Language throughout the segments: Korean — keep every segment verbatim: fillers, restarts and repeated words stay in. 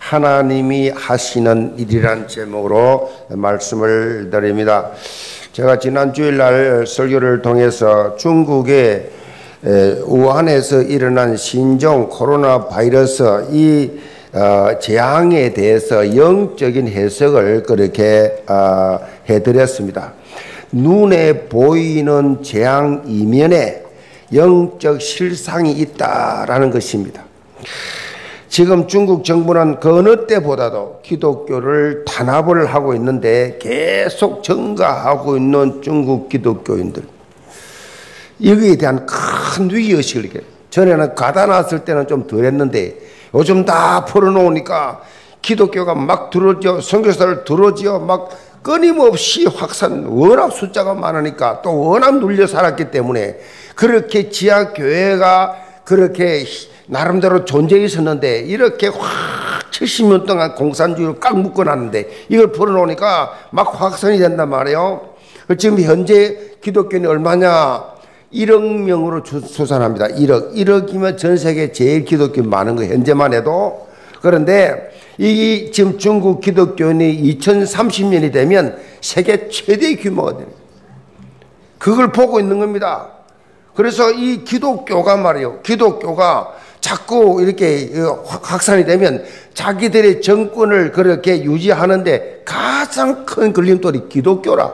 하나님이 하시는 일이란 제목으로 말씀을 드립니다. 제가 지난 주일날 설교를 통해서 중국의 우한에서 일어난 신종 코로나 바이러스 이 재앙에 대해서 영적인 해석을 그렇게 해드렸습니다. 눈에 보이는 재앙 이면에 영적 실상이 있다라는 것입니다. 지금 중국 정부는 그 어느 때보다도 기독교를 탄압을 하고 있는데 계속 증가하고 있는 중국 기독교인들, 여기에 대한 큰 위기의식을 이렇게, 전에는 가다 놨을 때는 좀 덜했는데 요즘 다 풀어놓으니까 기독교가 막 들어져, 선교사를 들어지어 막 끊임없이 확산, 워낙 숫자가 많으니까 또 워낙 눌려 살았기 때문에 그렇게 지하교회가 그렇게 나름대로 존재해 있었는데 이렇게 확 칠십 년 동안 공산주의로 꽉 묶어놨는데 이걸 풀어놓으니까 막 확산이 된단 말이에요. 지금 현재 기독교인이 얼마냐? 일억 명으로 추산합니다. 일억. 일억이면 전 세계 제일 기독교인 많은 거 현재만 해도. 그런데 이 지금 중국 기독교인이 이천삼십 년이 되면 세계 최대 규모가 되는, 그걸 보고 있는 겁니다. 그래서 이 기독교가 말이에요. 기독교가 자꾸 이렇게 확산이 되면 자기들의 정권을 그렇게 유지하는데 가장 큰 걸림돌이 기독교라.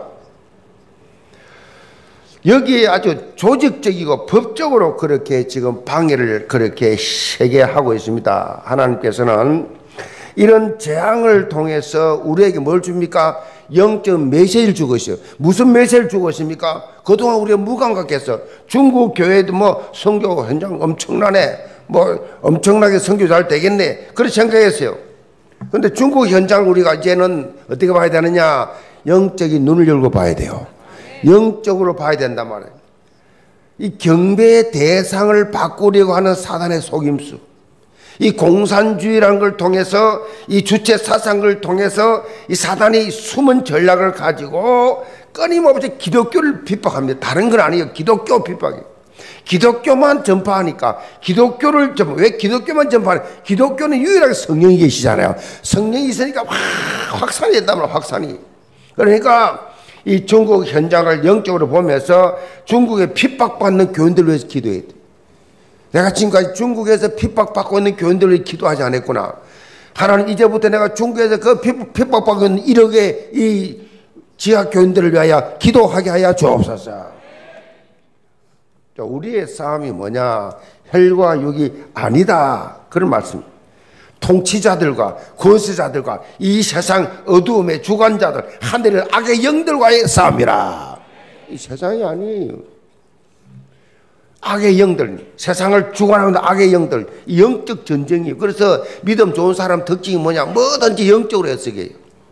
여기에 아주 조직적이고 법적으로 그렇게 지금 방해를 그렇게 세게 하고 있습니다. 하나님께서는 이런 재앙을 통해서 우리에게 뭘 줍니까? 영적 메시지를 주고 있어요. 무슨 메시지를 주고 있습니까? 그동안 우리가 무감각해서 중국 교회도 뭐 선교 현장 엄청나네, 뭐 엄청나게 선교 잘 되겠네, 그렇게 생각했어요. 그런데 중국 현장을 우리가 이제는 어떻게 봐야 되느냐? 영적인 눈을 열고 봐야 돼요. 영적으로 봐야 된단 말이에요. 이 경배의 대상을 바꾸려고 하는 사단의 속임수, 이 공산주의라는 걸 통해서, 이 주체 사상을 통해서 이 사단이 숨은 전략을 가지고 끊임없이 기독교를 핍박합니다. 다른 건 아니에요. 기독교 핍박이에요. 기독교만 전파하니까, 기독교를 전파, 왜 기독교만 전파하냐? 기독교는 유일하게 성령이 계시잖아요. 성령이 있으니까 확 확산이 된단 말이에요. 확산이. 그러니까 이 중국 현장을 영적으로 보면서 중국에 핍박받는 교인들을 위해서 기도해야 돼. 내가 지금까지 중국에서 핍박받고 있는 교인들을 위해 기도하지 않았구나. 하나님, 이제부터 내가 중국에서 그 핍박받고 있는 일억의 이 지하 교인들을 위하여 기도하게 하여 주옵소서. 우리의 싸움이 뭐냐? 혈과 육이 아니다, 그런 말씀. 통치자들과 권세자들과 이 세상 어두움의 주관자들, 하늘의 악의 영들과의 싸움이라. 이 세상이 아니에요. 악의 영들, 세상을 주관하는 악의 영들, 이 영적 전쟁이에요. 그래서 믿음 좋은 사람 특징이 뭐냐? 뭐든지 영적으로 해석해요.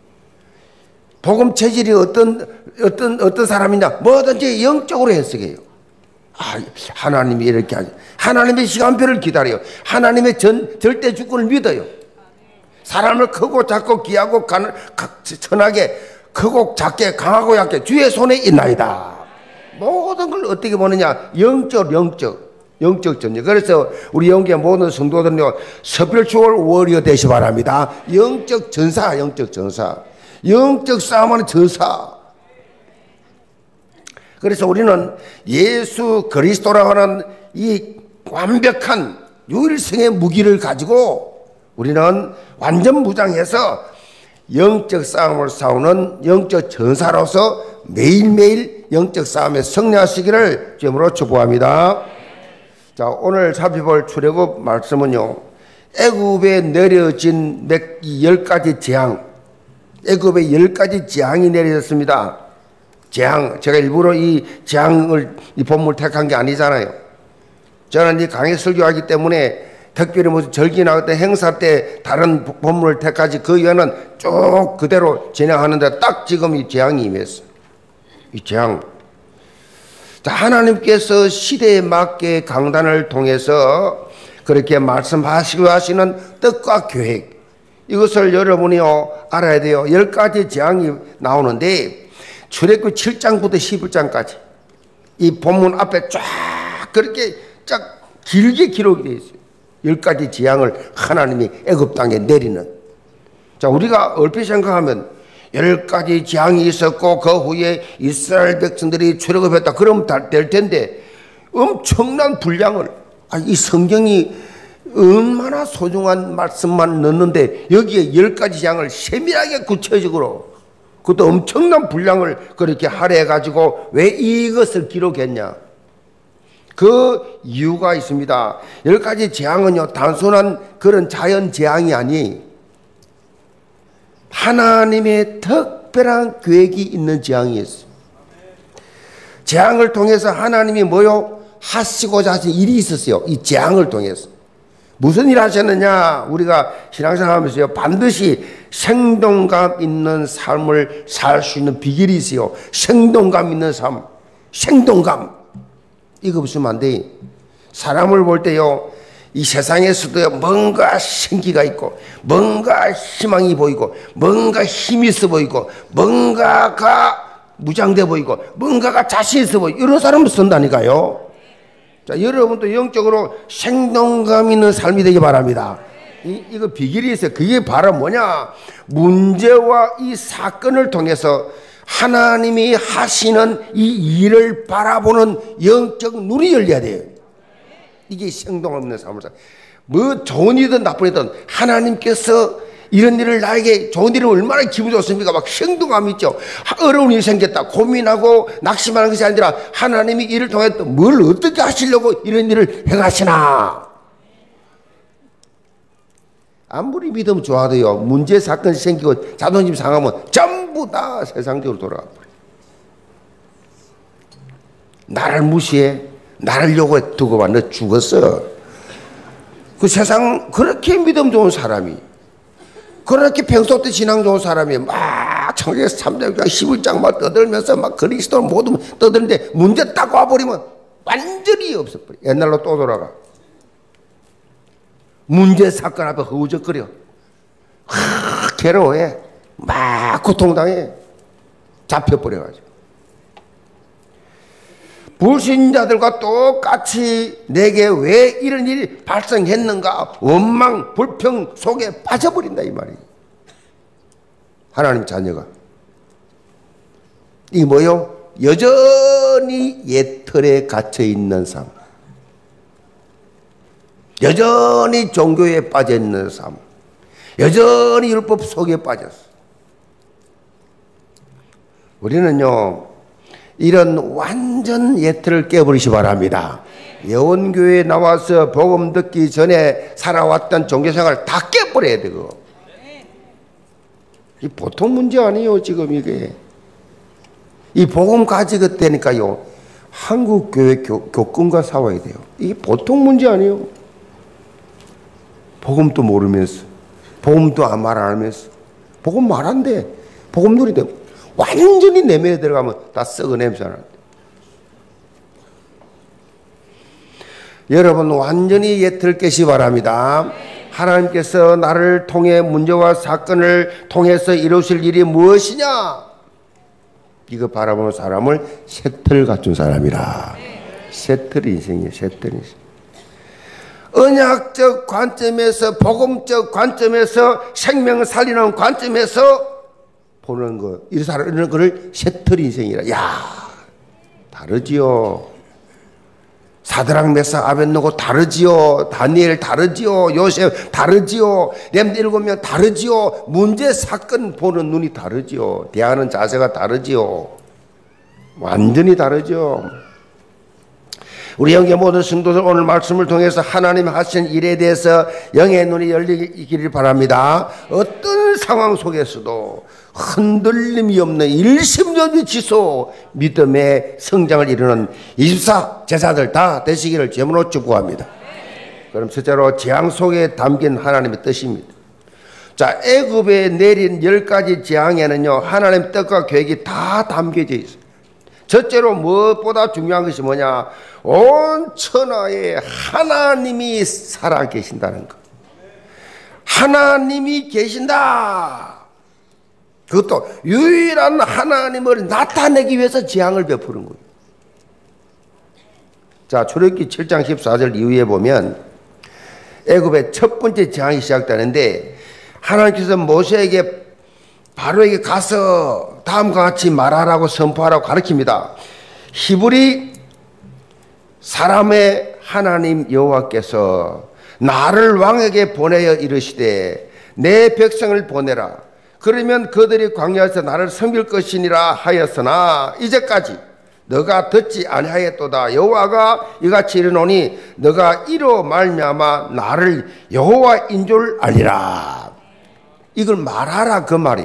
복음 체질이 어떤 어떤 어떤 사람이냐? 뭐든지 영적으로 해석해요. 아, 하나님이 이렇게 하죠. 하나님의 시간표를 기다려요. 하나님의 전, 절대 주권을 믿어요. 사람을 크고 작고 귀하고 간, 천하게, 크고 작게 강하고 약게 주의 손에 있나이다. 모든 걸 어떻게 보느냐? 영적, 영적, 영적 전쟁. 그래서 우리 영계 모든 성도들은요, 스피리추얼 워리어 되시 바랍니다. 영적 전사, 영적 전사, 영적 싸움하는 전사. 그래서 우리는 예수 그리스도라고 하는 이 완벽한 유일성의 무기를 가지고 우리는 완전 무장해서 영적 싸움을 싸우는 영적 전사로서 매일매일 영적 싸움에 승리하시기를 주님으로 축복합니다. 자, 오늘 살펴볼 출애굽 말씀은요, 애굽에 내려진 몇, 열 가지 재앙, 애굽에 열 가지 재앙이 내려졌습니다. 재앙, 제가 일부러 이 재앙을, 이 본문을 택한 게 아니잖아요. 저는 이 강의 설교하기 때문에 특별히 무슨 절기나 어떤 행사 때 다른 본문을 택하지, 그 이외에는 쭉 그대로 진행하는데 딱 지금 이 재앙이 임했어요. 이 재앙. 자, 하나님께서 시대에 맞게 강단을 통해서 그렇게 말씀하시고 하시는 뜻과 계획, 이것을 여러분이요 알아야 돼요. 열 가지 재앙이 나오는데 출애굽 칠 장부터 십일 장까지 이 본문 앞에 쫙 그렇게 쫙 길게 기록이 되어 있어요. 열 가지 재앙을 하나님이 애굽 땅에 내리는, 자, 우리가 얼핏 생각하면 열 가지 재앙이 있었고 그 후에 이스라엘 백성들이 출애굽했다 그러면 될 텐데 엄청난 분량을, 아, 이 성경이 얼마나 소중한 말씀만 넣는데 여기에 열 가지 재앙을 세밀하게 구체적으로, 그것도 엄청난 분량을 그렇게 할애해 가지고 왜 이것을 기록했냐? 그 이유가 있습니다. 열 가지 재앙은요, 단순한 그런 자연 재앙이 아니 하나님의 특별한 계획이 있는 재앙이었어요. 재앙을 통해서 하나님이 뭐요? 하시고자 하신 일이 있었어요. 이 재앙을 통해서. 무슨 일 하셨느냐? 우리가 신앙생활 하면서요, 반드시 생동감 있는 삶을 살 수 있는 비결이 있어요. 생동감 있는 삶. 생동감. 이거 없으면 안 돼. 사람을 볼 때요, 이 세상에서도 뭔가 생기가 있고 뭔가 희망이 보이고 뭔가 힘이 있어 보이고 뭔가가 무장돼 보이고 뭔가가 자신 있어 보이고 이런 사람을 쓴다니까요. 자, 여러분도 영적으로 생동감 있는 삶이 되기 바랍니다. 이, 이거 비결이 있어요. 그게 바로 뭐냐? 문제와 이 사건을 통해서 하나님이 하시는 이 일을 바라보는 영적 눈이 열려야 돼요. 이게 생동감 있는 삶을 살. 뭐 좋은 일이든 나쁜 일이든 하나님께서 이런 일을 나에게 좋은 일을 얼마나 기분 좋습니까? 막 생동감 있죠. 어려운 일이 생겼다 고민하고 낙심하는 것이 아니라 하나님이 이를 통해 또 뭘 어떻게 하시려고 이런 일을 행하시나. 아무리 믿음 좋아도요, 문제 사건이 생기고 자존심 상하면 전부 다 세상적으로 돌아가 버려요. 나를 무시해, 나를 요구해 두고 봐, 너 죽었어. 그 세상 그렇게 믿음 좋은 사람이, 그렇게 평소 때 신앙 좋은 사람이 막 창세기 삼 장 십일 장 막 떠들면서 막 그리스도를 모두 떠드는데 문제 딱 와버리면 완전히 없어버려. 옛날로 또 돌아가. 문제 사건 앞에 허우적거려. 하, 괴로워해. 막 고통당해. 잡혀버려가지고. 불신자들과 똑같이 내게 왜 이런 일이 발생했는가 원망 불평 속에 빠져버린다 이 말이에요. 하나님 자녀가 이게 뭐요? 여전히 옛 틀에 갇혀있는 삶, 여전히 종교에 빠져있는 삶, 여전히 율법 속에 빠졌어. 우리는요 이런 완전 예틀을 깨버리시 바랍니다. 예원교회에 나와서 복음 듣기 전에 살아왔던 종교생활 다 깨버려야 돼. 그거. 이 보통 문제 아니에요 지금 이게. 이 복음 가지고 되니까요 한국교회 교, 교권과 싸워야 돼요. 이게 보통 문제 아니에요. 복음도 모르면서 복음도 말 안 하면서 복음 말 안 돼. 복음 누리 돼. 완전히 내면에 들어가면 다 썩은 냄새 나는데. 여러분 완전히 예틀 깨시 바랍니다. 하나님께서 나를 통해 문제와 사건을 통해서 이루실 일이 무엇이냐? 이거 바라보는 사람을 새틀 갖춘 사람이라. 새틀 인생이에요. 새틀 인생. 언약적 관점에서 복음적 관점에서 생명을 살리는 관점에서 보는 거, 이런 거를 새틀 인생이라. 야, 다르지요. 사드락 메삭 아벳느고 다르지요. 다니엘 다르지요. 요셉 다르지요. 렘드 일곱 명 다르지요. 문제 사건 보는 눈이 다르지요. 대하는 자세가 다르지요. 완전히 다르죠. 우리 영계 모든 성도들 오늘 말씀을 통해서 하나님 하신 일에 대해서 영의 눈이 열리기를 바랍니다. 어떤 상황 속에서도 흔들림이 없는 일심전지 지소 믿음의 성장을 이루는 이십사 제자들 다 되시기를 제물로 축복합니다. 그럼 첫째로 재앙 속에 담긴 하나님의 뜻입니다. 자, 애굽에 내린 열 가지 재앙에는요 하나님 뜻과 계획이 다 담겨져 있어요. 첫째로 무엇보다 중요한 것이 뭐냐? 온 천하에 하나님이 살아 계신다는 것. 하나님이 계신다. 그것도 유일한 하나님을 나타내기 위해서 재앙을 베푸는 거예요. 자, 출애굽기 칠 장 십사 절 이후에 보면 애굽의 첫 번째 재앙이 시작되는데 하나님께서 모세에게 바로에게 가서 다음과 같이 말하라고 선포하라고 가르칩니다. 히브리 사람의 하나님 여호와께서 나를 왕에게 보내어 이르시되 내 백성을 보내라. 그러면 그들이 광야에서 나를 섬길 것이니라 하였으나 이제까지 너가 듣지 아니하였도다. 여호와가 이같이 이르노니 너가 이로 말미암아 나를 여호와인 줄 알리라. 이걸 말하라 그 말이.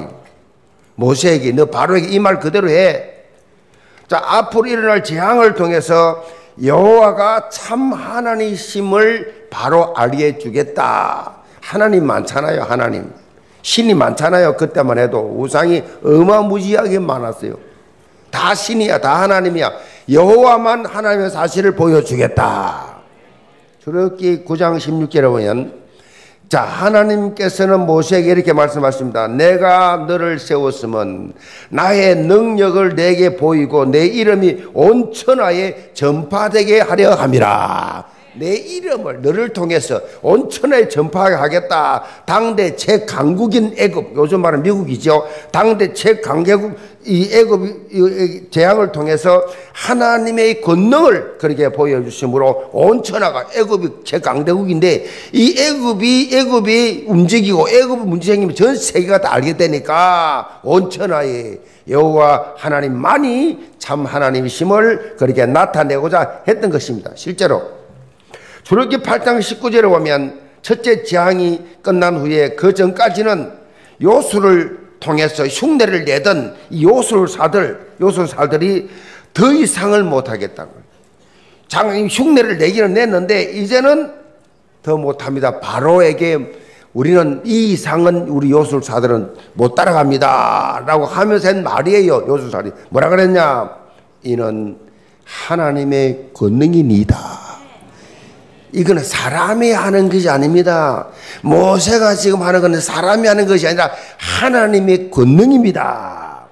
모세에게 너 바로에게 이 말 그대로 해. 자, 앞으로 일어날 재앙을 통해서 여호와가 참 하나님이심을 바로 알게 주겠다. 하나님 많잖아요. 하나님 신이 많잖아요. 그때만 해도 우상이 어마무지하게 많았어요. 다 신이야. 다 하나님이야. 여호와만 하나님의 사실을 보여주겠다. 출애굽기 구 장 십육 절에 보면 자, 하나님께서는 모세에게 이렇게 말씀하십니다. 내가 너를 세웠으면 나의 능력을 내게 보이고 내 이름이 온 천하에 전파되게 하려 함이라. 내 이름을 너를 통해서 온 천하에 전파하게 하겠다. 당대 최강국인 애굽, 요즘 말은 미국이죠. 당대 최강대국 이 애굽 재앙을 통해서 하나님의 권능을 그렇게 보여주심으로 온 천하가 애굽이 최강대국인데 이 애굽이 애굽이 움직이고 애굽이 문제생기면 전 세계가 다 알게 되니까 온 천하에 여호와 하나님만이 참 하나님이심을 그렇게 나타내고자 했던 것입니다. 실제로 출애굽기 팔 장 십구 절에 보면 첫째 재앙이 끝난 후에 그 전까지는 요술을 통해서 흉내를 내던 이 요술사들, 요술사들이 더 이상을 못하겠다고. 장님 흉내를 내기는 냈는데 이제는 더 못합니다. 바로에게 우리는 이 이상은 우리 요술사들은 못 따라갑니다 라고 하면서 한 말이에요. 요술사들이 뭐라 그랬냐? 이는 하나님의 권능이니다. 이거는 사람이 하는 것이 아닙니다. 모세가 지금 하는 것은 사람이 하는 것이 아니라 하나님의 권능입니다.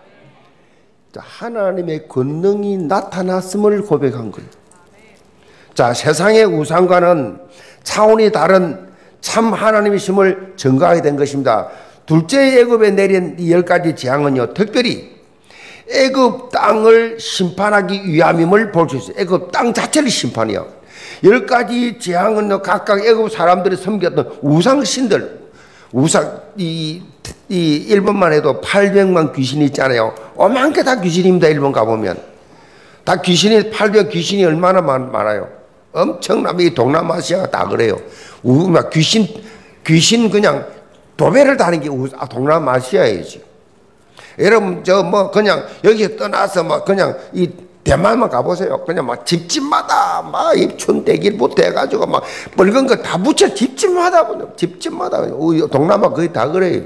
하나님의 권능이 나타났음을 고백한 거예요. 자, 세상의 우상과는 차원이 다른 참 하나님이심을 증거하게 된 것입니다. 둘째 애굽에 내린 이 열 가지 재앙은요, 특별히 애굽 땅을 심판하기 위함임을 볼 수 있어요. 애굽 땅 자체를 심판이요. 열 가지 재앙은 각각 애굽 사람들이 섬겼던 우상신들, 우상, 이, 이 일본만 해도 팔백만 귀신이 있잖아요. 어마한 게 다 귀신입니다. 일본 가보면. 다 귀신이, 팔백 귀신이 얼마나 많, 많아요. 엄청나게 이 동남아시아가 다 그래요. 우, 막 귀신, 귀신 그냥 도배를 다는 게 우, 아, 동남아시아예요, 지금. 여러분, 저 뭐 그냥 여기 떠나서 뭐 그냥 이 대만만 가보세요. 그냥 막 집집마다 막 입춘대길부터 해가지고 막 붉은 거 다 붙여 집집마다 집집마다 동남아 거의 다 그래요.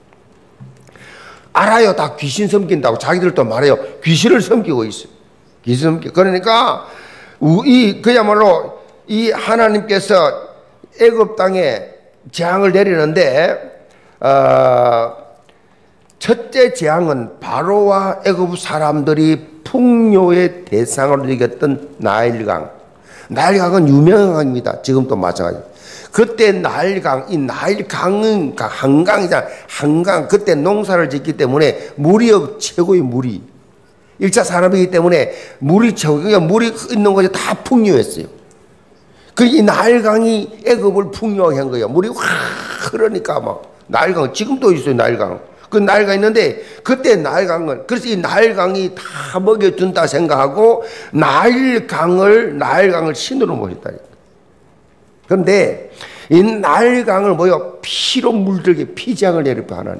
알아요. 다 귀신 섬긴다고 자기들도 말해요. 귀신을 섬기고 있어요. 귀신 섬기. 그러니까 이 그야말로 이 하나님께서 애굽 땅에 재앙을 내리는데 어, 첫째 재앙은 바로와 애굽 사람들이 풍요의 대상으로 여겼던 나일강. 나일강은 유명한 강입니다. 지금도 마찬가지. 그때 나일강, 이 나일강은 한강이잖아. 한강. 그때 농사를 짓기 때문에 물이 최고의 물이. 일 차 산업이기 때문에 물이 최고. 그러니까 물이 있는 곳이 다 풍요했어요. 그 이 나일강이 애굽을 풍요하게 한 거예요. 물이 확 흐르니까 막 나일강 지금도 있어요. 나일강. 그 나일강이 있는데 그때 나일강은 그래서 이 나일강이 다 먹여준다 생각하고 나일강을 나일강을 신으로 모셨다니까. 그런데 이 나일강을 뭐요? 피로 물들게 피장을 내리고 하나님.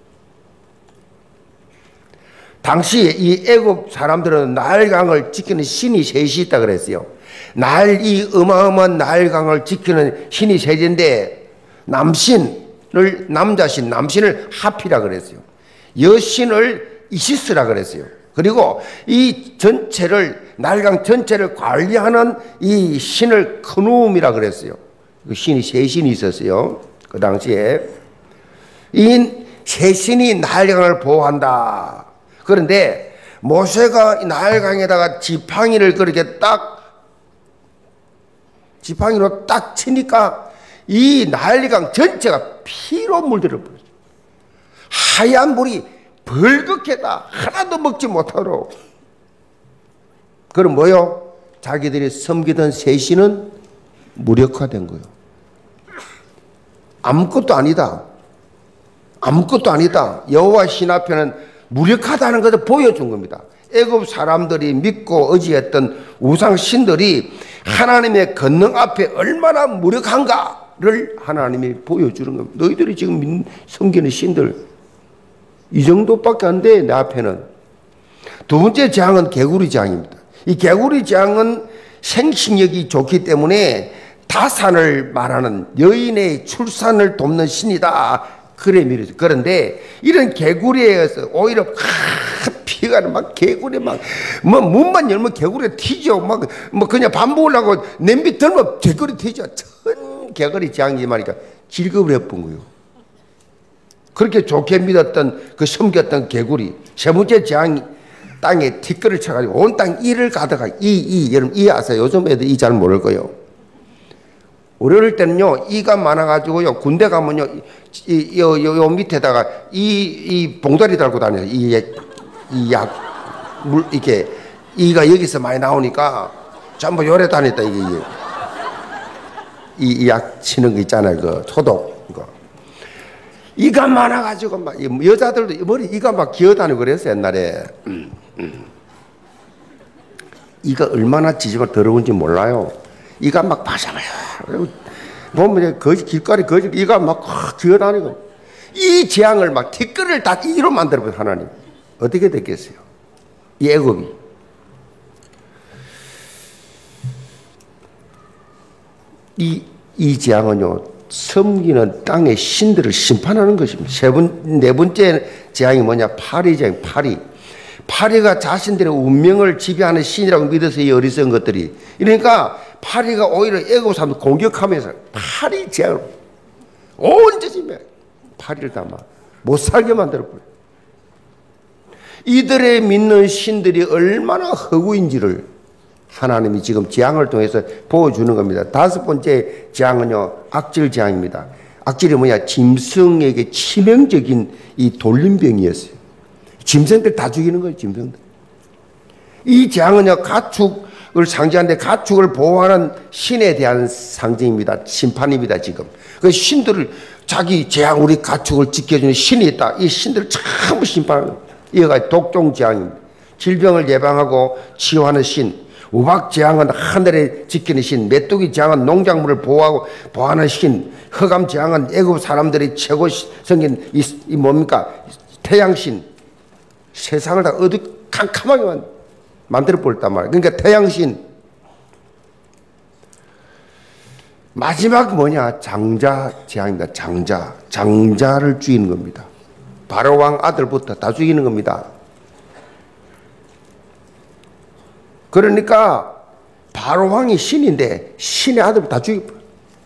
당시 이 애굽 사람들은 나일강을 지키는 신이 셋이 있다 그랬어요. 나일 이 어마어마한 나일강을 지키는 신이 셋인데 남신 을 남자신 남신을 하피라 그랬어요. 여신을 이시스라 그랬어요. 그리고 이 전체를 나일강 전체를 관리하는 이 신을 크누움이라 그랬어요. 그 신이 세 신이 있었어요. 그 당시에 이 세 신이 나일강을 보호한다. 그런데 모세가 나일강에다가 지팡이를 그렇게 딱 지팡이로 딱 치니까 이 나일강 전체가 피로 물들어 버렸어요. 하얀 물이 벌겋게다 하나도 먹지 못하도록. 그럼 뭐요? 자기들이 섬기던 새 신은 무력화된 거예요. 아무것도 아니다. 아무것도 아니다. 여호와 신 앞에는 무력하다는 것을 보여준 겁니다. 애굽 사람들이 믿고 의지했던 우상 신들이 하나님의 권능 앞에 얼마나 무력한가를 하나님이 보여주는 겁니다. 너희들이 지금 섬기는 신들 이 정도밖에 안 돼, 내 앞에는. 두 번째 재앙은 개구리 재앙입니다. 이 개구리 재앙은 생식력이 좋기 때문에 다산을 말하는 여인의 출산을 돕는 신이다. 그래 밀어서. 그런데 이런 개구리에 의해서 오히려 피가 막 개구리 막 뭐 문만 열면 개구리 튀죠. 막 뭐 그냥 밥 먹으려고 냄비 들면 개구리 튀죠. 전 개구리 재앙이 말이니까 질겁을 해본 거예요. 그렇게 좋게 믿었던 그 섬겼던 개구리. 세 번째 재앙이 땅에 티끌을 쳐가지고 온 땅 이를 가다가 이, 이, 여러분 이 아세요? 요즘 애들 이 잘 모를 거예요. 우리 어릴 때는요, 이가 많아가지고요, 군대 가면요, 이, 요, 요, 요 밑에다가 이, 이 봉다리 달고 다녀요. 이, 이 약, 물, 이렇게, 이가 여기서 많이 나오니까 전부 요래 다녔다, 이게. 이, 이 약 치는 거 있잖아요, 그 소독. 이거. 이가 많아가지고 막, 여자들도 머리 이가 막 기어다니고 그랬어요, 옛날에. 음, 음. 이가 얼마나 지지가 더러운지 몰라요. 이가 막 바샤바샤. 보면 거지 길거리 거지 이가 막 기어다니고 이 재앙을 막 티끌을 다 이로 만들어버린 하나님. 어떻게 됐겠어요? 이 애굽이. 이, 이 재앙은요, 섬기는 땅의 신들을 심판하는 것입니다. 세 번, 네 번째 재앙이 뭐냐? 파리 재앙, 파리. 파리가 자신들의 운명을 지배하는 신이라고 믿어서 이 어리석은 것들이. 그러니까 파리가 오히려 애굽 사람들 공격하면서 파리 재앙을 온 짓이면 파리를 담아 못 살게 만들어버려요. 이들의 믿는 신들이 얼마나 허구인지를 하나님이 지금 재앙을 통해서 보여주는 겁니다. 다섯 번째 재앙은요, 악질 재앙입니다. 악질이 뭐냐? 짐승에게 치명적인 이 돌림병이었어요. 짐승들 다 죽이는 거예요, 짐승들. 이 재앙은요, 가축을 상징하는데 가축을 보호하는 신에 대한 상징입니다. 심판입니다, 지금. 그 신들을 자기 재앙, 우리 가축을 지켜주는 신이 있다. 이 신들을 전부 심판하는 거예요. 이가 독종 재앙입니다. 질병을 예방하고 치유하는 신. 우박 재앙은 하늘에 지키는 신. 메뚜기 재앙은 농작물을 보호하고 보호하는 신. 흑암 재앙은 애굽 사람들이 최고 생긴 이, 이 뭡니까? 태양신. 세상을 다 어두컴컴하게 만들어 버렸단 말이에요. 그러니까 태양신. 마지막 뭐냐? 장자 재앙입니다. 장자. 장자를 죽이는 겁니다. 바로왕 아들부터 다 죽이는 겁니다. 그러니까 바로왕이 신인데 신의 아들부터 다 죽여버려요.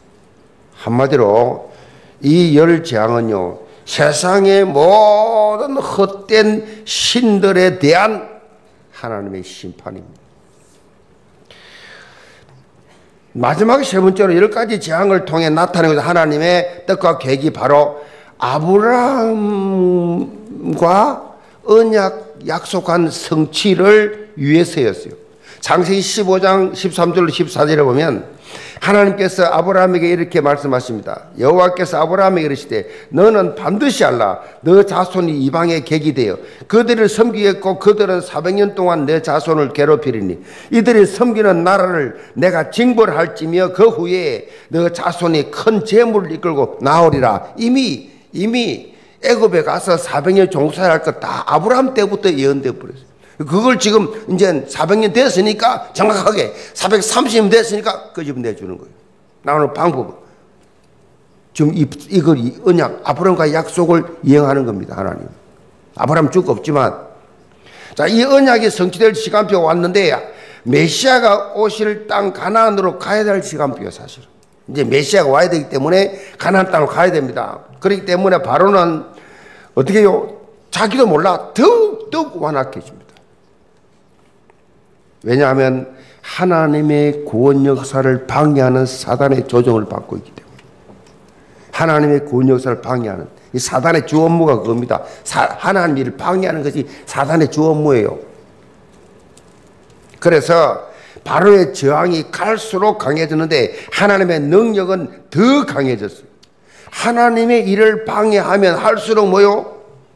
한마디로 이 열 재앙은요, 세상의 모든 헛된 신들에 대한 하나님의 심판입니다. 마지막 세 번째로 열 가지 재앙을 통해 나타내고 있는 하나님의 뜻과 계획이 바로 아브라함과 언약 약속한 성취를 위해서였어요. 창세기 십오 장 십삼 절로 십사 절에 보면 하나님께서 아브라함에게 이렇게 말씀하십니다. 여호와께서 아브라함에게 이르시되 너는 반드시 알라. 너 자손이 이방의 객이 되어 그들을 섬기겠고 그들은 사백 년 동안 내 자손을 괴롭히리니 이들이 섬기는 나라를 내가 징벌할지며 그 후에 너 자손이 큰 재물을 이끌고 나오리라. 이미 이미 애굽에 가서 사백 년 종살이할 것 다 아브라함 때부터 예언되어 버렸어요. 그걸 지금 이제 사백 년 됐으니까 정확하게 사백삼십 년 됐으니까 끄집어내주는 거예요. 나오는 방법은 지금 이, 이걸 이 언약 아브라함과의 약속을 이행하는 겁니다. 하나님. 아브라함 줄 거 없지만 자, 이 언약이 성취될 시간표가 왔는데 메시아가 오실 땅 가나안으로 가야 될 시간표예요. 사실은 이제 메시아가 와야 되기 때문에 가나안 땅으로 가야 됩니다. 그렇기 때문에 바로는 어떻게 해요? 자기도 몰라 더욱 더욱 완악해집니다. 왜냐하면 하나님의 구원 역사를 방해하는 사단의 조종을 받고 있기 때문에. 하나님의 구원 역사를 방해하는, 이 사단의 주 업무가 그겁니다. 사, 하나님 일을 방해하는 것이 사단의 주 업무예요. 그래서 바로의 저항이 갈수록 강해졌는데 하나님의 능력은 더 강해졌어요. 하나님의 일을 방해하면 할수록 뭐요?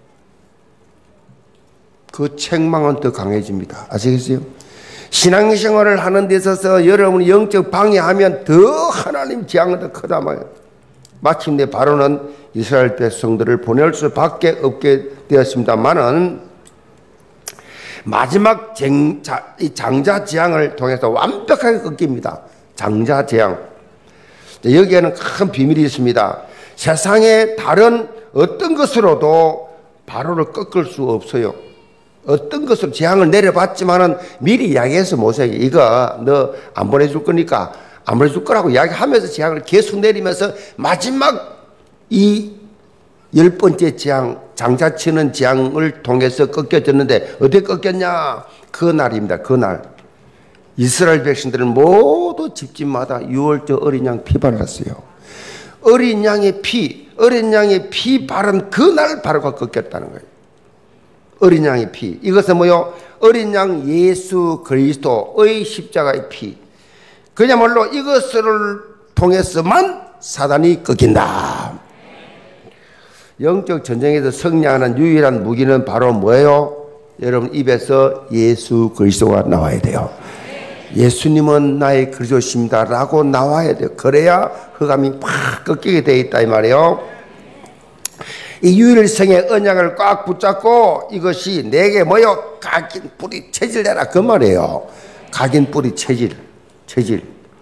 그 책망은 더 강해집니다. 아시겠어요? 신앙생활을 하는 데 있어서 여러분이 영적 방해하면 더 하나님 재앙은 더 크다 말이에요. 마침내 바로는 이스라엘 백성들을 보낼 수밖에 없게 되었습니다만은 마지막 쟁자, 이 장자 재앙을 통해서 완벽하게 꺾입니다. 장자 재앙. 여기에는 큰 비밀이 있습니다. 세상의 다른 어떤 것으로도 바로를 꺾을 수 없어요. 어떤 것으로 재앙을 내려봤지만은 미리 이야기해서 모세에게 이거 너 안 보내줄 거니까 안 보내줄 거라고 이야기하면서 재앙을 계속 내리면서 마지막 이 열 번째 재앙, 장자치는 재앙을 통해서 꺾여졌는데 어떻게 꺾였냐? 그날입니다. 그날 이스라엘 백성들은 모두 집집마다 유월절 어린 양 피 발랐어요. 어린 양의 피, 어린 양의 피 바른 그날 바로가 꺾였다는 거예요. 어린 양의 피. 이것은 뭐요? 어린 양 예수 그리스도의 십자가의 피. 그야말로 이것을 통해서만 사단이 꺾인다. 영적 전쟁에서 승리하는 유일한 무기는 바로 뭐예요? 여러분 입에서 예수 그리스도가 나와야 돼요. 예수님은 나의 그리스도십니다 라고 나와야 돼요. 그래야 흑암이 팍 꺾이게 되어 있다 이 말이에요. 이 유일성의 언약을 꽉 붙잡고 이것이 내게 뭐요? 각인 뿌리 체질내라 그 말이에요. 각인 뿌리 체질 체질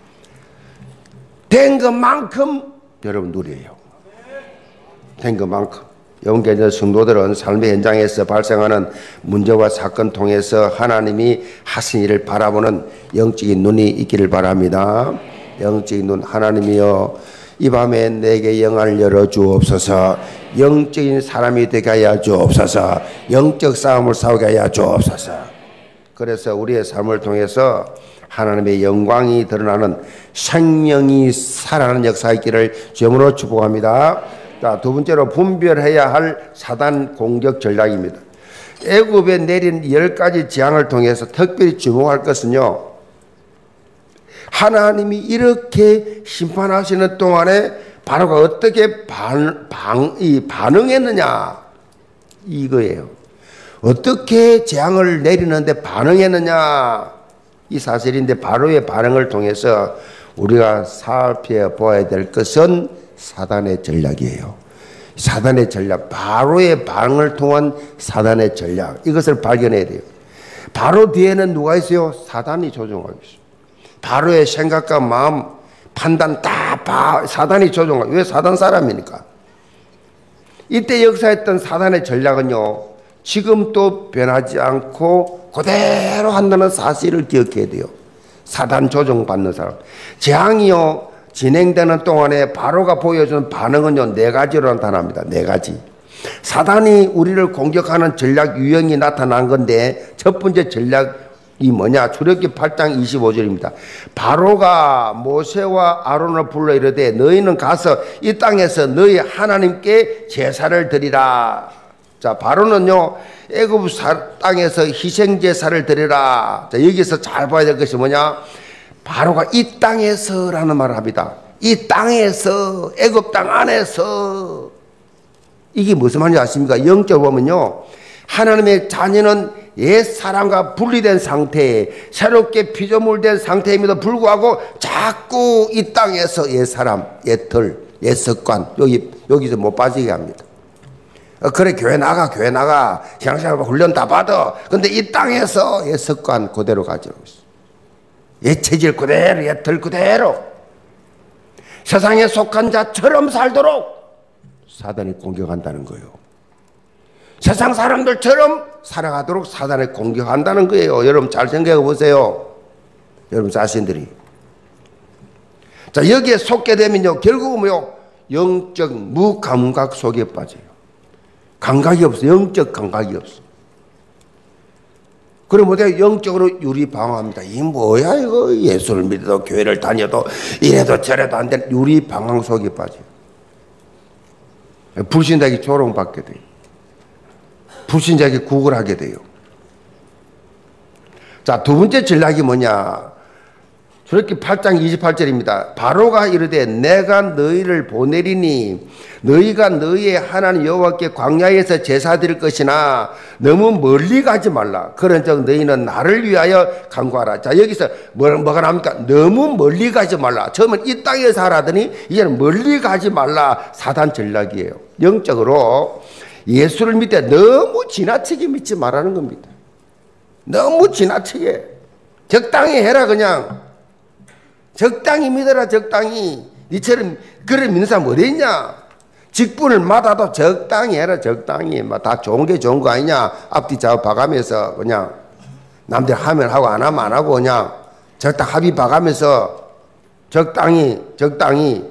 된 것만큼 여러분 누려요. 된 것만큼. 영계적 성도들은 삶의 현장에서 발생하는 문제와 사건 통해서 하나님이 하신 일을 바라보는 영적인 눈이 있기를 바랍니다. 영적인 눈. 하나님이여 이 밤에 내게 영안을 열어주옵소서. 영적인 사람이 되게 하여 주옵소서. 영적 싸움을 싸우게 하여 주옵소서. 그래서 우리의 삶을 통해서 하나님의 영광이 드러나는 생명이 살아나는 역사 있기를 주님으로 축복합니다. 자, 두 번째로 분별해야 할 사단 공격 전략입니다. 애굽에 내린 열 가지 재앙을 통해서 특별히 주목할 것은요, 하나님이 이렇게 심판하시는 동안에 바로가 어떻게 반, 방, 이 반응했느냐 이거예요. 어떻게 재앙을 내리는데 반응했느냐 이 사실인데 바로의 반응을 통해서 우리가 살펴보아야 될 것은 사단의 전략이에요. 사단의 전략, 바로의 반응을 통한 사단의 전략, 이것을 발견해야 돼요. 바로 뒤에는 누가 있어요? 사단이 조종하고 있어요. 바로의 생각과 마음, 판단 다 바, 사단이 조종하고. 왜? 사단 사람이니까. 이때 역사했던 사단의 전략은요, 지금도 변하지 않고 그대로 한다는 사실을 기억해야 돼요. 사단 조종받는 사람. 재앙이요 진행되는 동안에 바로가 보여주는 반응은요 네 가지로 나타납니다. 네 가지. 사단이 우리를 공격하는 전략 유형이 나타난 건데 첫 번째 전략이 뭐냐? 출애굽기 팔 장 이십오 절입니다. 바로가 모세와 아론을 불러 이르되 너희는 가서 이 땅에서 너희 하나님께 제사를 드리라. 자, 바로는요 애굽 땅에서 희생 제사를 드리라. 자, 여기서 잘 봐야 될 것이 뭐냐? 바로가 이 땅에서라는 말을 합니다. 이 땅에서, 애굽 땅 안에서. 이게 무슨 말인지 아십니까? 영적으로 보면요, 하나님의 자녀는 옛 사람과 분리된 상태에 새롭게 피조물된 상태임에도 불구하고 자꾸 이 땅에서 옛 사람, 옛 털, 옛 습관 여기 여기서 못 빠지게 합니다. 어, 그래 교회 나가 교회 나가 신앙생활 훈련 다 받아. 근데 이 땅에서 옛 습관 그대로 가지고 있어. 옛 체질 그대로, 옛 털 그대로 세상에 속한 자처럼 살도록 사단이 공격한다는 거예요. 세상 사람들처럼 살아가도록 사단이 공격한다는 거예요. 여러분 잘 생각해 보세요. 여러분 자신들이. 자, 여기에 속게 되면요 결국은 뭐요? 영적 무감각 속에 빠져요. 감각이 없어. 영적 감각이 없어. 그럼 뭐냐? 영적으로 유리방황합니다. 이 뭐야 이거? 예수를 믿어도 교회를 다녀도 이래도 저래도 안 되는 유리방황 속에 빠져요. 불신자에게 조롱받게 돼요. 불신자에게 구걸하게 돼요. 자, 두 번째 전략이 뭐냐? 출애굽기 팔 장 이십팔 절입니다. 바로가 이르되 내가 너희를 보내리니 너희가 너희의 하나님 여호와께 광야에서 제사 드릴 것이나 너무 멀리 가지 말라. 그런즉 너희는 나를 위하여 간구하라. 자, 여기서 뭐, 뭐가 나옵니까? 너무 멀리 가지 말라. 처음엔 이 땅에서 하라더니 이제는 멀리 가지 말라. 사단 전략이에요. 영적으로 예수를 믿되 너무 지나치게 믿지 말라는 겁니다. 너무 지나치게 적당히 해라. 그냥 적당히 믿어라. 적당히. 니처럼 그래 믿는 사람 어디 있냐? 직분을 맡아도 적당히 해라. 적당히. 막 다 좋은 게 좋은 거 아니냐? 앞뒤 좌우 봐가면서 그냥 남들 하면 하고 안 하면 안 하고 그냥 적당 합의 봐가면서 적당히 적당히.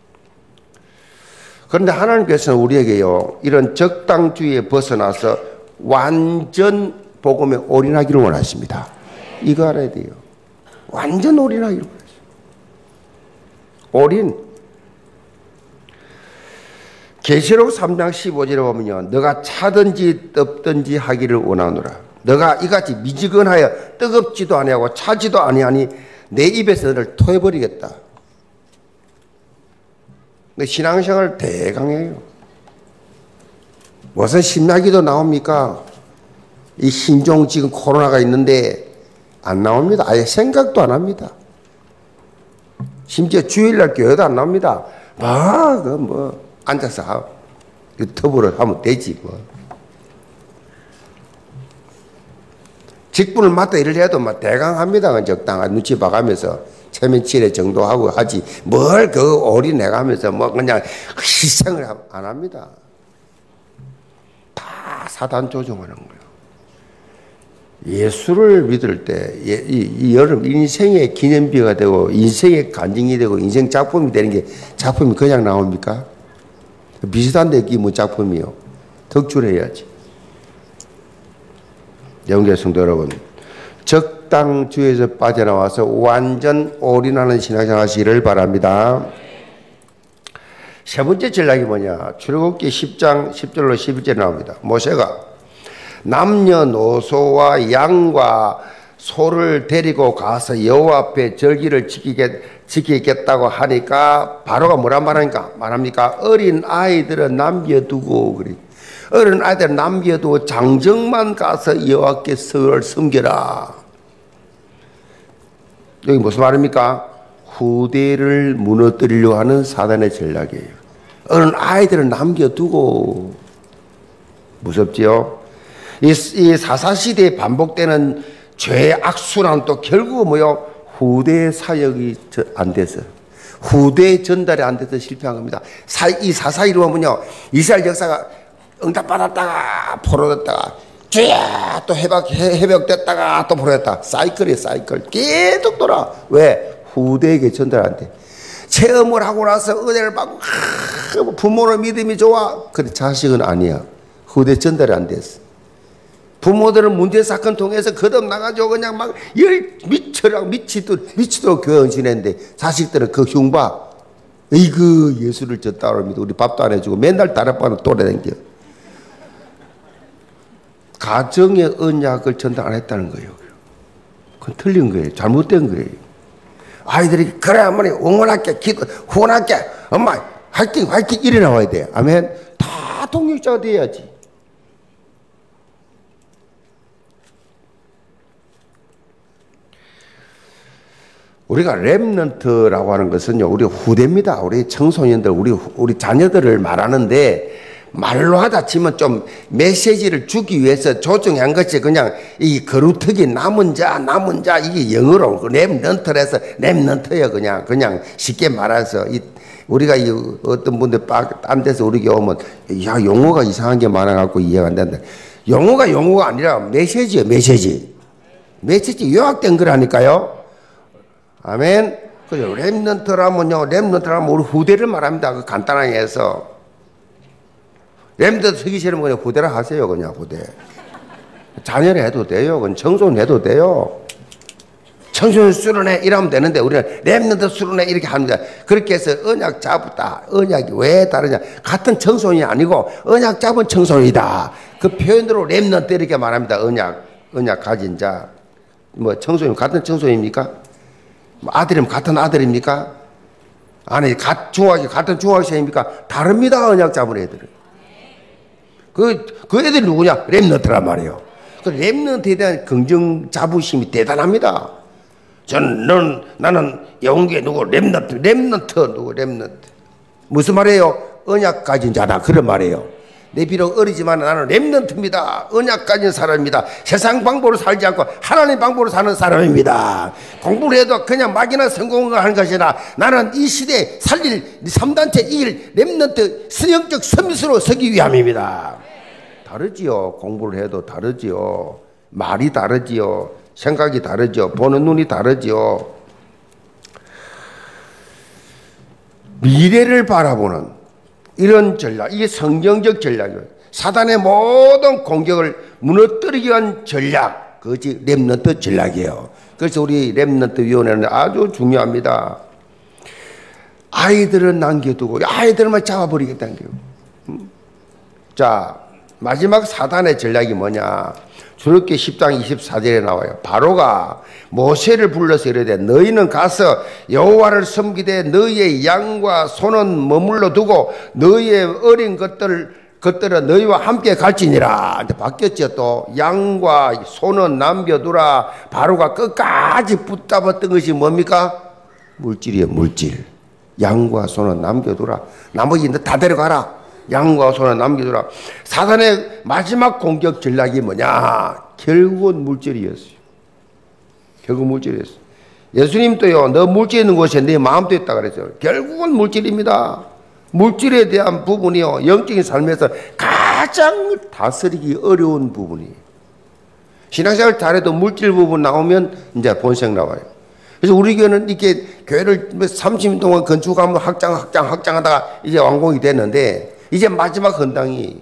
그런데 하나님께서는 우리에게요 이런 적당주의에 벗어나서 완전 복음에 올인하기를 원하십니다. 이거 알아야 돼요. 완전 올인하기를 원하십니다. 올인. 계시록 삼 장 십오 절에 보면요, 너가 차든지 뜯든지 하기를 원하노라. 너가 이같이 미지근하여 뜨겁지도 아니하고 차지도 아니하니 내 입에서 너를 토해버리겠다. 근데 신앙생활 대강해요. 무슨 심야기도 나옵니까? 이 신종 지금 코로나가 있는데 안 나옵니다. 아예 생각도 안 합니다. 심지어 주일날 교회도 안 나옵니다. 뭐, 그 뭐, 앉아서 유튜브를 하면 되지, 뭐. 직분을 맡아 일을 해도 막 대강합니다. 적당한 눈치 봐가면서 체면치레 정도 하고 하지. 뭘 그 올인해가면서 뭐 그냥 희생을 안 합니다. 다 사단 조종하는 거예요. 예수를 믿을 때, 이, 이 여러분, 인생의 기념비가 되고, 인생의 간증이 되고, 인생 작품이 되는 게 작품이 그냥 나옵니까? 비슷한데 이게 뭐 작품이요? 덕출해야지. 영계 성도 여러분, 적당주의에서 빠져나와서 완전 올인하는 신앙생활 하시기를 바랍니다. 세 번째 전략이 뭐냐? 출애굽기 십 장 십 절로 십일 절에 나옵니다. 모세가 남녀노소와 양과 소를 데리고 가서 여호와 앞에 절기를 지키겠, 지키겠다고 하니까 바로가 뭐라 말하니까 말합니까? 어린 아이들은 남겨두고 그래. 어린 아이들은 남겨두고 장정만 가서 여호와께 설을 섬겨라. 여기 무슨 말입니까? 후대를 무너뜨리려고 하는 사단의 전략이에요. 어린 아이들은 남겨두고. 무섭지요? 이, 이 사사시대에 반복되는 죄의 악순환 또 결국 뭐요? 후대 사역이 안 돼서, 후대 전달이 안 돼서 실패한 겁니다. 사, 이 사사기로 보면요, 이스라엘 역사가 응답받았다가 포로됐다가 쫙 또 해박, 해벽됐다가 또 포로됐다. 사이클이에요, 사이클. 계속 돌아. 왜? 후대에게 전달 안 돼. 체험을 하고 나서 은혜를 받고 하, 부모의 믿음이 좋아. 근데 자식은 아니야. 후대 전달이 안 됐어. 부모들은 문제 사건 통해서 거듭나가지고 그냥 막 열 미쳐라고 미치도록 미치도록 교회 헌신했는데 자식들은 그 흉봐. 이그 예수를 졌다고 합니다. 우리 밥도 안 해주고 맨날 다락방을 돌아다녀. 가정의 언약을 전달 안 했다는 거예요. 그건 틀린 거예요. 잘못된 거예요. 아이들이 그래 어머니 응원할게 기도 후원할게 엄마 화이팅 화이팅 이래 나와야 돼. 아멘. 다 동역자가 돼야지. 우리가 렘넌트라고 하는 것은요, 우리 후대입니다. 우리 청소년들, 우리, 우리 자녀들을 말하는데, 말로 하다 치면 좀 메시지를 주기 위해서 조정한 것이 그냥 이 거루터기 남은 자, 남은 자, 이게 영어로 렘넌트라서 렘넌트예요. 그냥, 그냥 쉽게 말해서. 이, 우리가 이 어떤 분들 딴 데서 우리 오면, 야, 용어가 이상한 게 많아갖고 이해가 안 된다. 용어가 용어가 아니라 메시지예요, 메시지. 메시지 요약된 거라니까요. 아멘. 그죠. 렘넌트라면요, 렘넌트라면 우리 후대를 말합니다. 그 간단하게 해서. 렘넌트 쓰기 싫으면 그냥 후대라 하세요. 그냥 후대. 자녀를 해도 돼요. 그건 청소는 해도 돼요. 청소년 수련회 이러면 되는데 우리는 렘넌트 수련회 이렇게 합니다. 그렇게 해서 언약 잡았다. 언약이 왜 다르냐? 같은 청소년이 아니고 언약 잡은 청소년이다. 그 표현으로 렘넌트 이렇게 말합니다. 언약, 언약 가진 자. 뭐 청소년 같은 청소년입니까? 뭐 아들이면 같은 아들입니까? 아니, 가, 중학교 같은 중학생입니까? 다릅니다. 언약 잡은 애들은. 그, 그 애들이 누구냐? 렘넌트란 말이에요. 그 렘넌트에 대한 긍정 자부심이 대단합니다. 저는, 넌, 나는 영계 누구, 렘넌트, 렘넌트, 누구, 렘넌트. 무슨 말이에요? 언약 가진 자다. 그런 말이에요. 내 비록 어리지만 나는 렘넌트입니다. 언약 가진 사람입니다. 세상 방법으로 살지 않고 하나님 방법으로 사는 사람입니다. 공부를 해도 그냥 막이나 성공을 하는 것이나 나는 이 시대에 살릴 삼 단체 이길 렘넌트 성령적 선미수로 서기 위함입니다. 다르지요. 공부를 해도 다르지요. 말이 다르지요. 생각이 다르죠. 보는 눈이 다르죠. 미래를 바라보는 이런 전략, 이게 성경적 전략이에요. 사단의 모든 공격을 무너뜨리기 위한 전략, 그것이 렘넌트 전략이에요. 그래서 우리 렘넌트 위원회는 아주 중요합니다. 아이들은 남겨두고 아이들만 잡아버리겠다는 거예요. 자, 마지막 사단의 전략이 뭐냐? 출애굽기 십 장 이십사 절에 나와요. 바로가 모세를 불러서 이르되 너희는 가서 여호와를 섬기되 너희의 양과 소는 머물러 두고 너희의 어린 것들, 것들은 너희와 함께 갈지니라. 이제 바뀌었죠. 또 양과 소는 남겨두라. 바로가 끝까지 붙잡았던 것이 뭡니까? 물질이에요. 물질. 양과 소는 남겨두라. 나머지 다 데려가라. 양과 소는 남겨두라. 사단의 마지막 공격 전략이 뭐냐? 결국은 물질이었어요. 결국 물질이었어요. 예수님도요, 너 물질 있는 곳에 내 마음도 있다 그랬죠. 결국은 물질입니다. 물질에 대한 부분이요, 영적인 삶에서 가장 다스리기 어려운 부분이에요. 신앙생활 잘해도 물질 부분 나오면 이제 본색 나와요. 그래서 우리 교회는 이렇게 교회를 삼십 년 동안 건축하면 확장, 확장, 확장하다가 이제 완공이 됐는데 이제 마지막 헌당이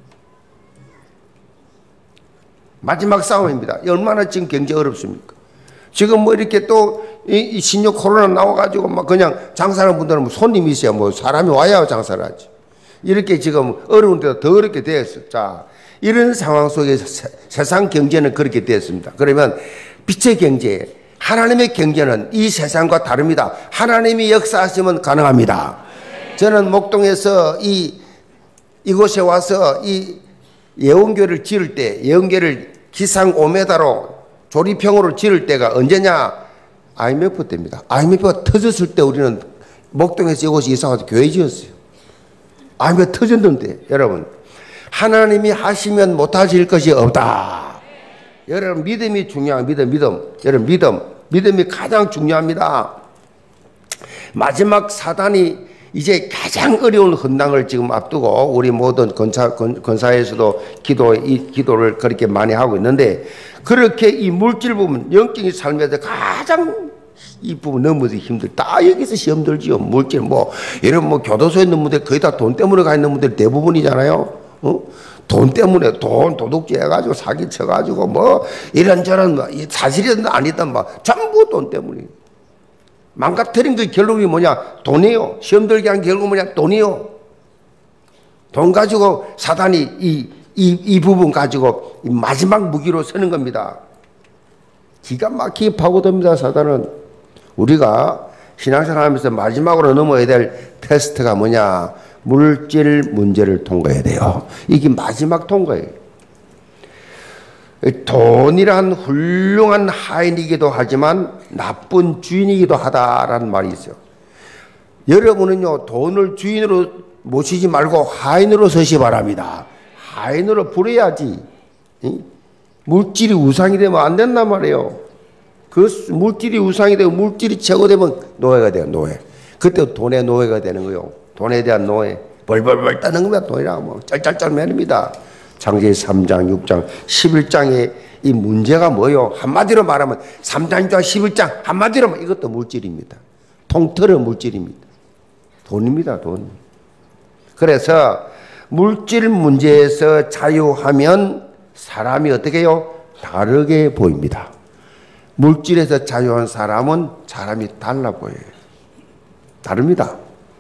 마지막 싸움입니다. 얼마나 지금 경제 어렵습니까? 지금 뭐 이렇게 또 이 신종 코로나 나와가지고 막 그냥 장사하는 분들은 뭐 손님이 있어야 뭐 사람이 와야 장사를 하지. 이렇게 지금 어려운데도 더 어렵게 되었어. 자, 이런 상황 속에서 세, 세상 경제는 그렇게 되었습니다. 그러면 빛의 경제, 하나님의 경제는 이 세상과 다릅니다. 하나님이 역사하시면 가능합니다. 저는 목동에서 이 이곳에 와서 이 예언교를 지을 때, 예언교를 기상 오 미터로 조립형으로 지을 때가 언제냐? 아이엠에프 때입니다. 아이엠에프가 터졌을 때 우리는 목동에서 이곳에 이사와서 교회 지었어요. 아이엠에프 터졌는데, 여러분, 하나님이 하시면 못하실 것이 없다. 여러분, 믿음이 중요한 믿음, 믿음. 여러분, 믿음. 믿음이 가장 중요합니다. 마지막 사단이 이제 가장 어려운 헌당을 지금 앞두고 우리 모든 건사, 건, 건사에서도 기도, 이 기도를 그렇게 많이 하고 있는데 그렇게 이 물질 부분, 영적인 삶에서 가장 이 부분 너무 힘들, 다 여기서 시험 들지요. 물질 뭐, 이런 뭐 교도소에 있는 분들 거의 다 돈 때문에 가 있는 분들 대부분이잖아요. 어? 돈 때문에 돈 도둑질 해가지고 사기 쳐가지고 뭐 이런저런 뭐 사실이든 아니든 뭐 전부 돈 때문이에요. 망가뜨린 그 결론이 뭐냐? 돈이요. 시험 들게 한 결론이 뭐냐? 돈이요. 돈 가지고 사단이 이, 이, 이 부분 가지고 이 마지막 무기로 쓰는 겁니다. 기가 막히게 파고듭니다, 사단은. 우리가 신앙생활 하면서 마지막으로 넘어야 될 테스트가 뭐냐? 물질 문제를 통과해야 돼요. 이게 마지막 통과예요. 돈이란 훌륭한 하인이기도 하지만 나쁜 주인이기도 하다라는 말이 있어요. 여러분은요, 돈을 주인으로 모시지 말고 하인으로 서시 바랍니다. 하인으로 부려야지. 물질이 우상이 되면 안 된단 말이에요. 그 물질이 우상이 되고 물질이 최고되면 노예가 돼요, 노예. 그때 돈의 노예가 되는 거예요. 돈에 대한 노예. 벌벌벌 떠는 겁니다. 돈이라고 뭐 짤짤짤 매립니다. 창세기 삼 장, 육 장, 십일 장의 이 문제가 뭐요? 한마디로 말하면 삼 장, 육 장, 십일 장 한마디로 말하면 이것도 물질입니다. 통틀어 물질입니다. 돈입니다, 돈. 그래서 물질 문제에서 자유하면 사람이 어떻게 해요? 다르게 보입니다. 물질에서 자유한 사람은 사람이 달라 보여요. 다릅니다.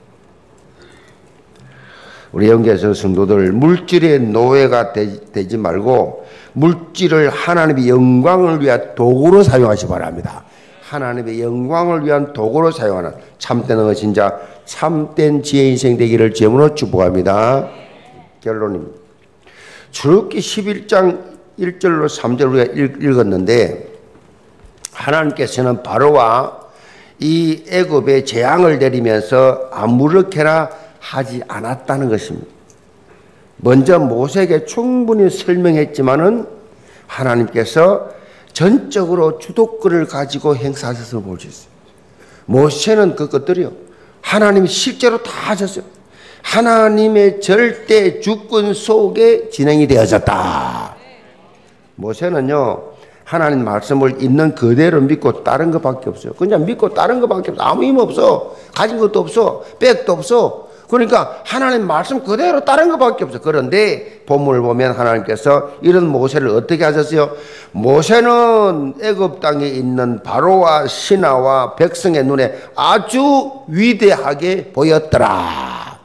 우리 영계에서 성도들 물질의 노예가 되, 지 말고 물질을 하나님의 영광을 위한 도구로 사용하시 바랍니다. 하나님의 영광을 위한 도구로 사용하는 참된 진짜 참된 지혜 인생 되기를 주님으로 축복합니다. 결론입니다. 출애굽기 십일 장 일 절로 삼 절 우리가 읽었는데 하나님께서는 바로와 이 애굽에 재앙을 내리면서 아무렇게나 하지 않았다는 것입니다. 먼저 모세에게 충분히 설명했지만은 하나님께서 전적으로 주도권을 가지고 행사하셔서 볼 수 있어요. 모세는 그것들이요. 하나님이 실제로 다 하셨어요. 하나님의 절대 주권 속에 진행이 되어졌다. 모세는요, 하나님 말씀을 있는 그대로 믿고 다른 것밖에 없어요. 그냥 믿고 다른 것밖에 없어. 아무 힘 없어. 가진 것도 없어. 백도 없어. 그러니까 하나님 말씀 그대로 다른 것밖에 없어. 그런데 본문을 보면 하나님께서 이런 모세를 어떻게 하셨어요? 모세는 애굽 땅에 있는 바로와 신하와 백성의 눈에 아주 위대하게 보였더라.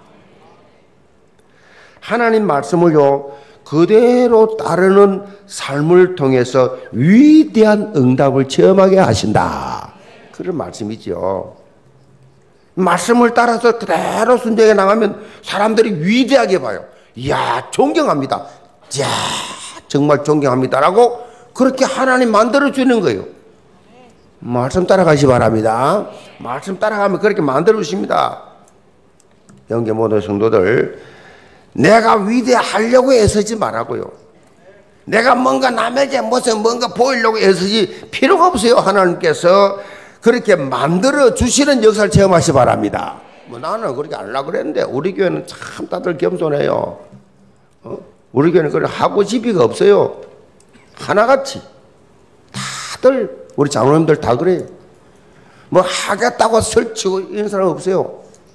하나님 말씀을요 그대로 따르는 삶을 통해서 위대한 응답을 체험하게 하신다. 그런 말씀이죠. 말씀을 따라서 그대로 순종해 나가면 사람들이 위대하게 봐요. 이야, 존경합니다. 이야, 정말 존경합니다라고 그렇게 하나님 만들어주는 거예요. 말씀 따라가시 바랍니다. 말씀 따라가면 그렇게 만들어주십니다. 영계 모든 성도들, 내가 위대하려고 애쓰지 말라고요. 내가 뭔가 남에게 무슨 뭔가 보이려고 애쓰지 필요가 없어요. 하나님께서 그렇게 만들어 주시는 역사를 체험하시 바랍니다. 뭐 나는 그렇게 안 하려고 그랬는데 우리 교회는 참 다들 겸손해요. 어? 우리 교회는 그런 하고 집이가 없어요. 하나같이 다들 우리 장로님들 다 그래요. 뭐 하겠다고 설치고 이런 사람 없어요.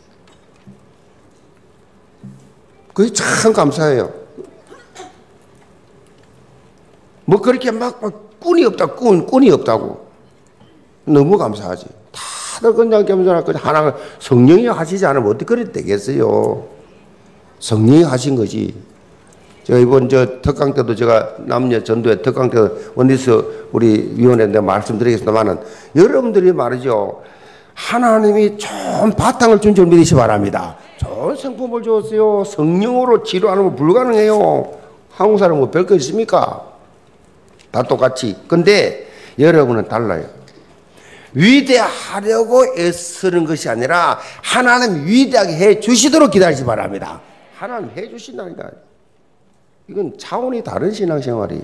그게 참 감사해요. 뭐 그렇게 막, 막 꾼이 없다, 꾼, 꾼이 없다고. 너무 감사하지. 다들 그냥 겸손하고 하나 성령이 하시지 않으면 어떻게 그래 되겠어요. 성령이 하신 거지. 제가 이번 저 특강 때도 제가 남녀 전도회 특강 때 원리스 우리 위원회인데 말씀드리겠습니다만은 여러분들이 말이죠. 하나님이 좋은 바탕을 준 줄 믿으시 바랍니다. 좋은 성품을 주었어요. 성령으로 치료하는 건 불가능해요. 한국 사람은 뭐 별거 있습니까? 다 똑같이. 근데 여러분은 달라요. 위대하려고 애쓰는 것이 아니라 하나님 위대하게 해 주시도록 기다리시 바랍니다. 하나님 해 주신다니까. 이건 차원이 다른 신앙생활이.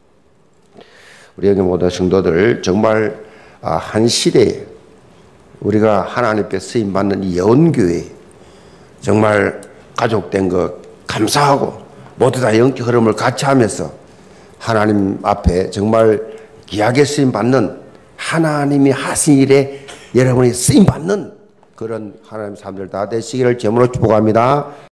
우리 여기 모든 성도들 정말 한 시대에 우리가 하나님께 쓰임받는 이 예언교회 정말 가족된 것 감사하고 모두 다 영적 흐름을 같이 하면서 하나님 앞에 정말 귀하게 쓰임받는 하나님이 하신 일에 여러분이 쓰임받는 그런 하나님 사람들 다 되시기를 제물로 축복합니다.